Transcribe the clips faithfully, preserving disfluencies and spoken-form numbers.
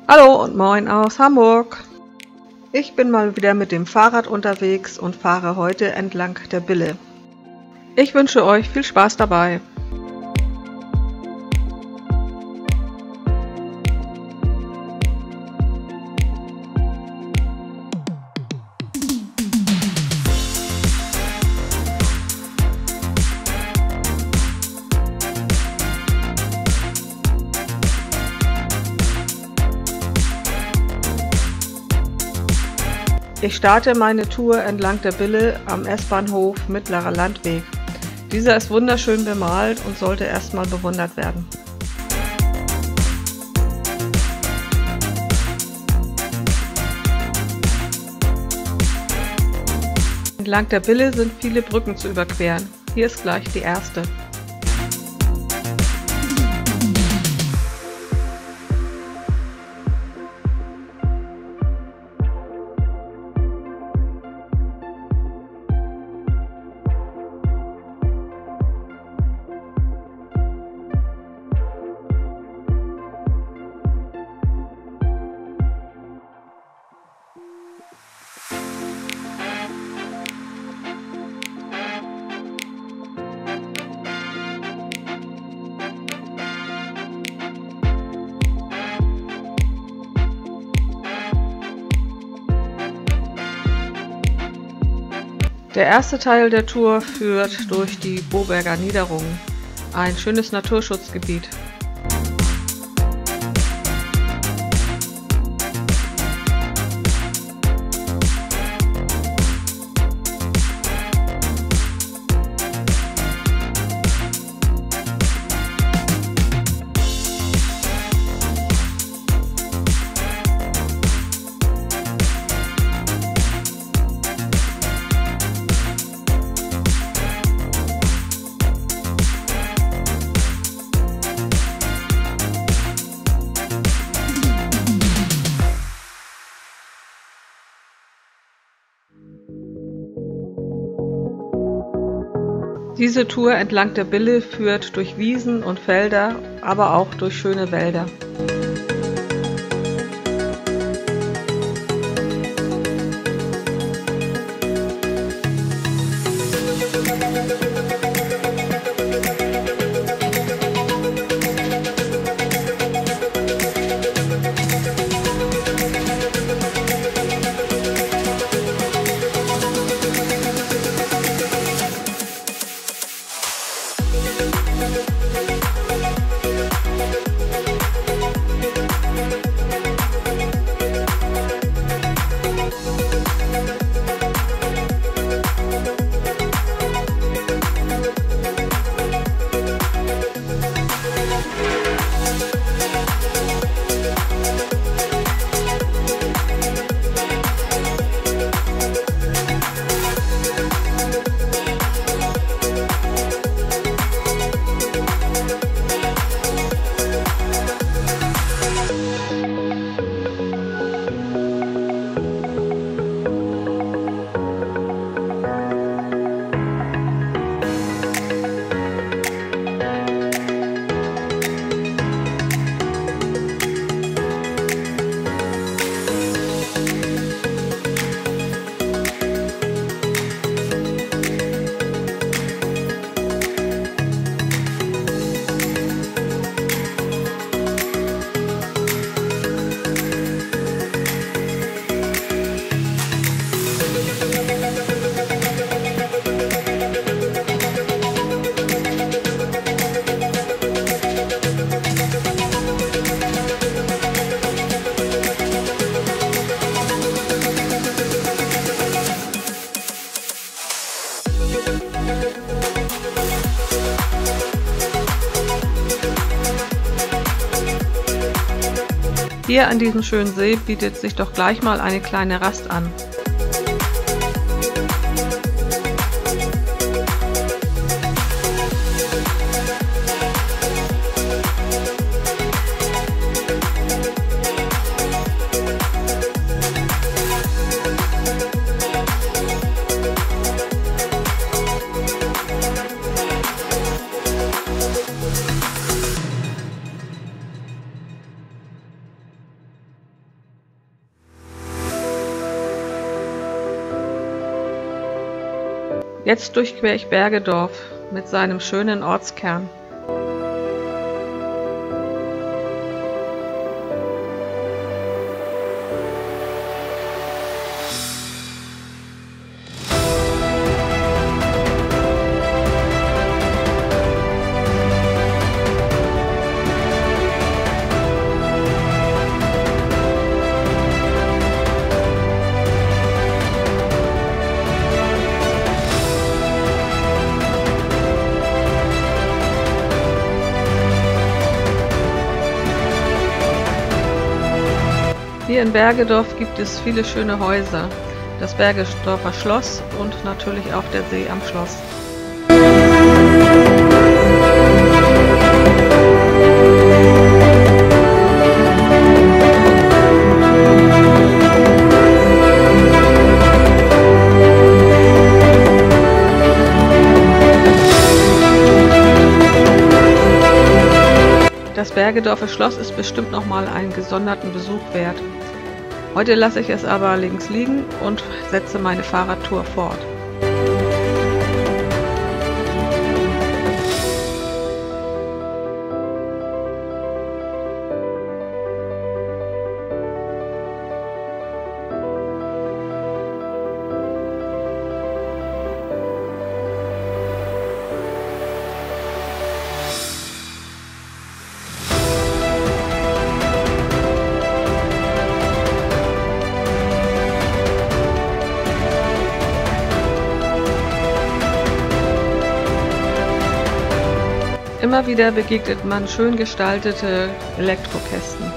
Hallo und moin aus Hamburg. Ich bin mal wieder mit dem Fahrrad unterwegs und fahre heute entlang der Bille. Ich wünsche euch viel Spaß dabei. Ich starte meine Tour entlang der Bille am S-Bahnhof Mittlerer Landweg. Dieser ist wunderschön bemalt und sollte erstmal bewundert werden. Entlang der Bille sind viele Brücken zu überqueren. Hier ist gleich die erste. Der erste Teil der Tour führt durch die Boberger Niederungen, ein schönes Naturschutzgebiet. Diese Tour entlang der Bille führt durch Wiesen und Felder, aber auch durch schöne Wälder. Hier an diesem schönen See bietet sich doch gleich mal eine kleine Rast an. Jetzt durchquere ich Bergedorf mit seinem schönen Ortskern. Hier in Bergedorf gibt es viele schöne Häuser, das Bergedorfer Schloss und natürlich auch der See am Schloss. Das Bergedorfer Schloss ist bestimmt noch mal einen gesonderten Besuch wert. Heute lasse ich es aber links liegen und setze meine Fahrradtour fort. Immer wieder begegnet man schön gestaltete Elektrokästen.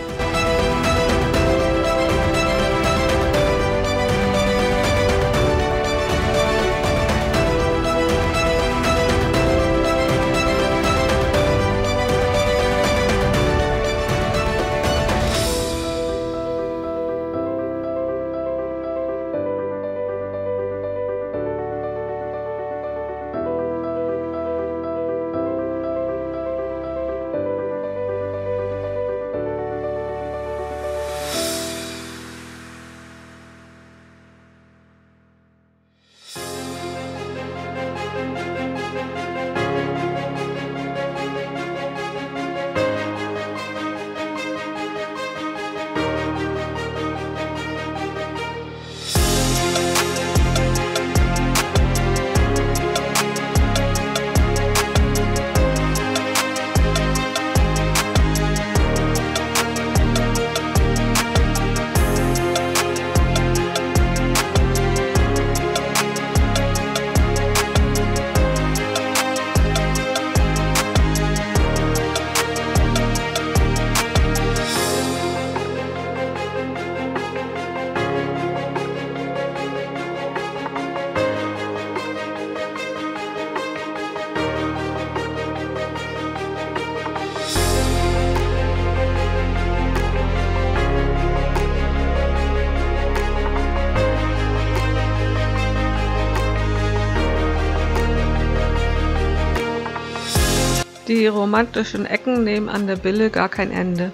Die romantischen Ecken nehmen an der Bille gar kein Ende.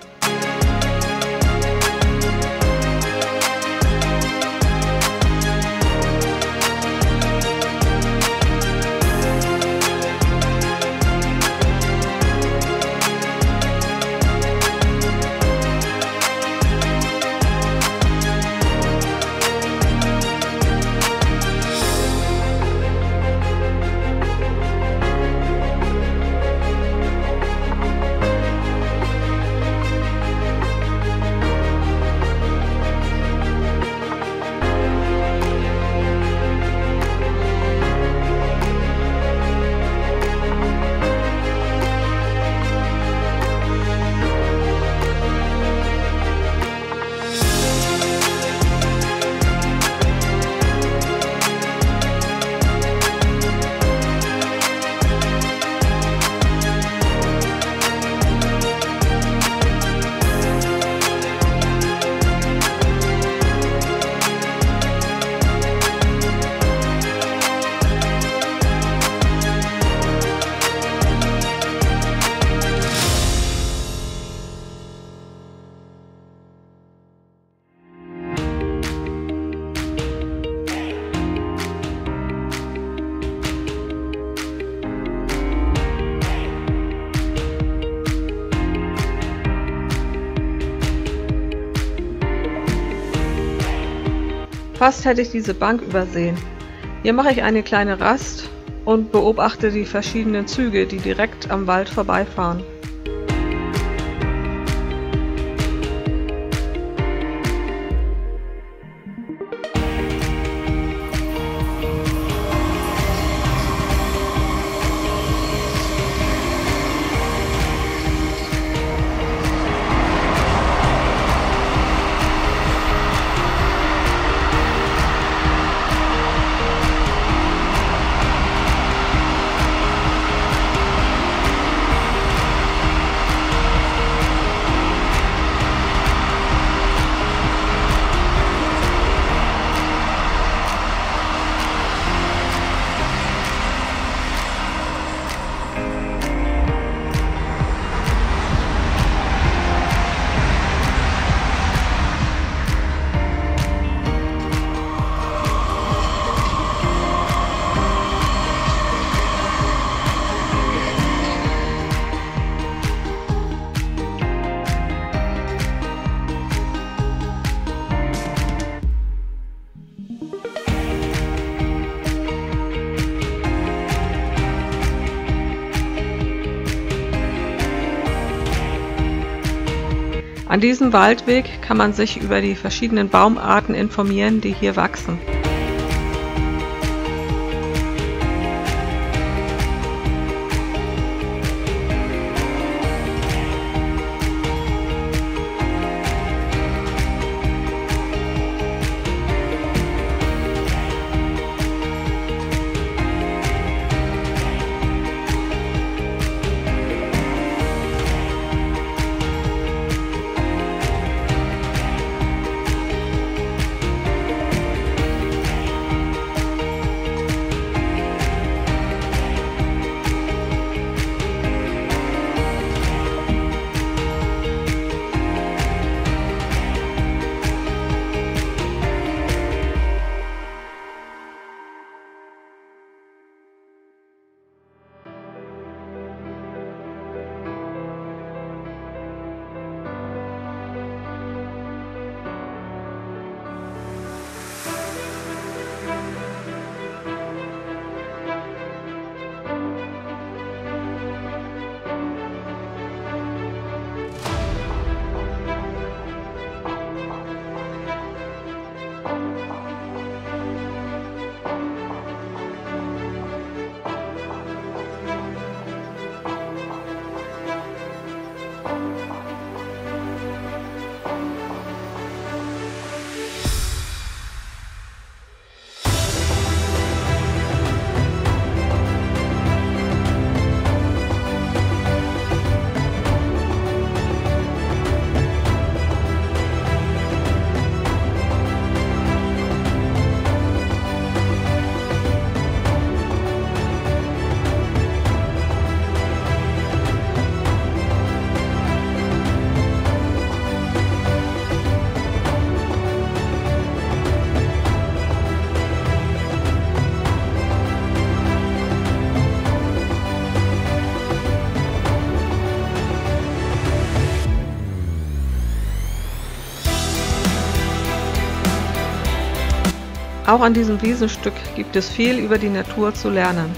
Fast hätte ich diese Bank übersehen. Hier mache ich eine kleine Rast und beobachte die verschiedenen Züge, die direkt am Wald vorbeifahren. An diesem Waldweg kann man sich über die verschiedenen Baumarten informieren, die hier wachsen. Auch an diesem Wiesenstück gibt es viel über die Natur zu lernen.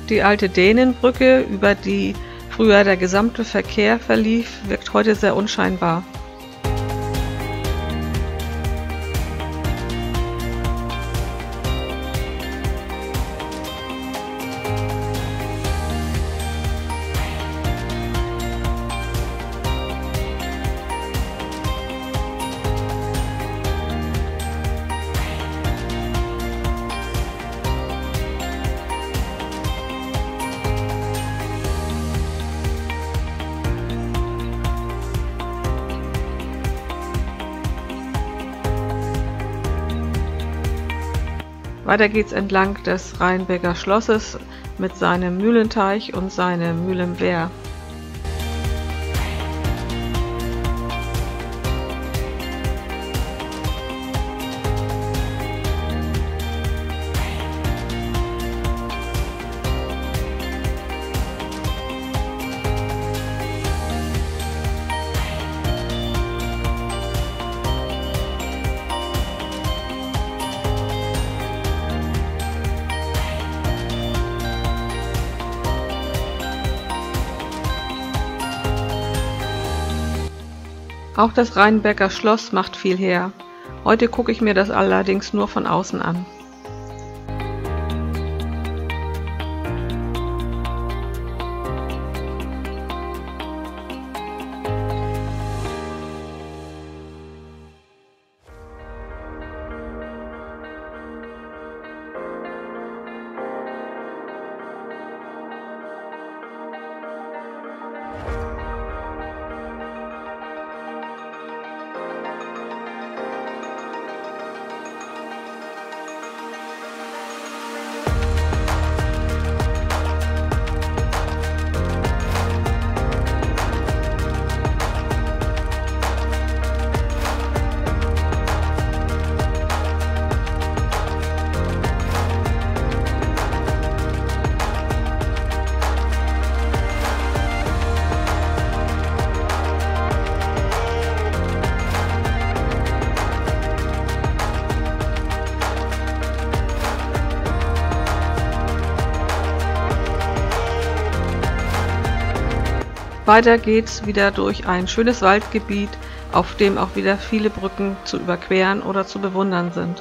Die alte Dänenbrücke, über die früher der gesamte Verkehr verlief, wirkt heute sehr unscheinbar. Weiter geht's entlang des Rheinbecker Schlosses mit seinem Mühlenteich und seinem Mühlenwehr. Auch das Rheinbecker Schloss macht viel her. Heute gucke ich mir das allerdings nur von außen an. Weiter geht's wieder durch ein schönes Waldgebiet, auf dem auch wieder viele Brücken zu überqueren oder zu bewundern sind.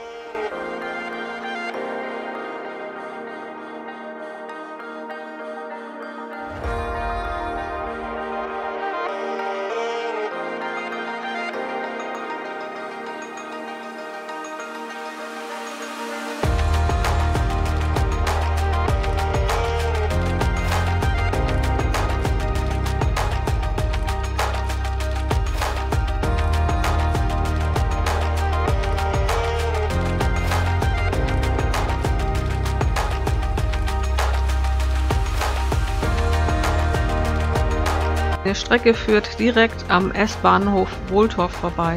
Die Strecke führt direkt am S-Bahnhof Wohltorf vorbei.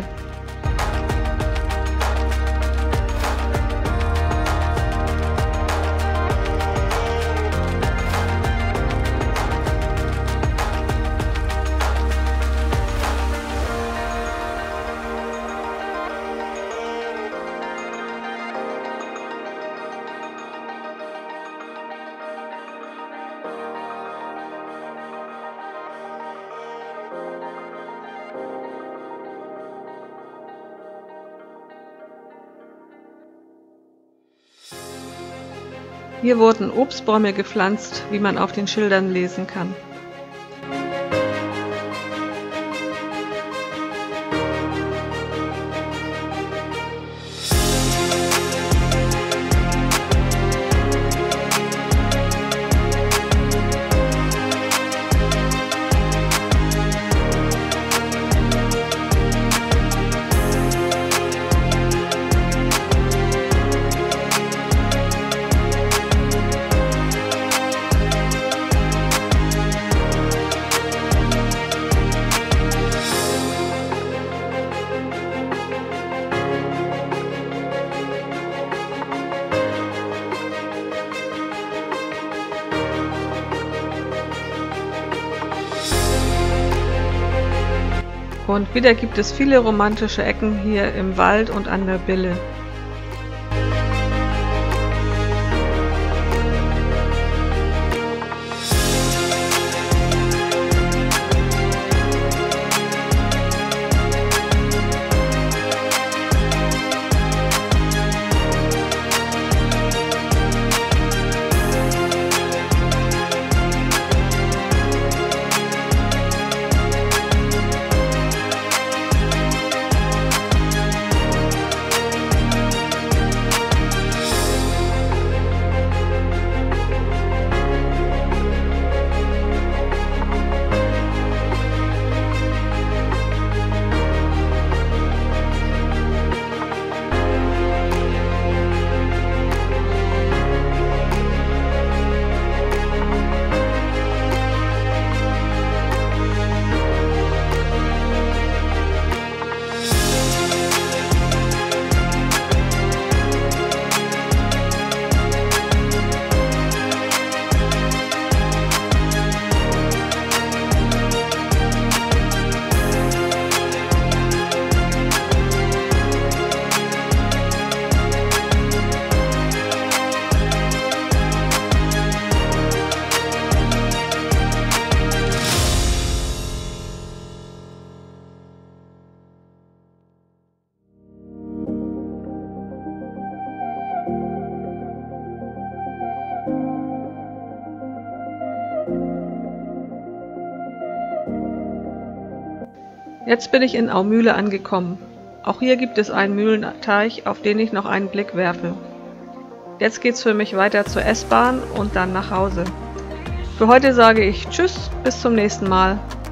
Hier wurden Obstbäume gepflanzt, wie man auf den Schildern lesen kann. Und wieder gibt es viele romantische Ecken hier im Wald und an der Bille. Jetzt bin ich in Aumühle angekommen. Auch hier gibt es einen Mühlenteich, auf den ich noch einen Blick werfe. Jetzt geht's für mich weiter zur S-Bahn und dann nach Hause. Für heute sage ich Tschüss, bis zum nächsten Mal.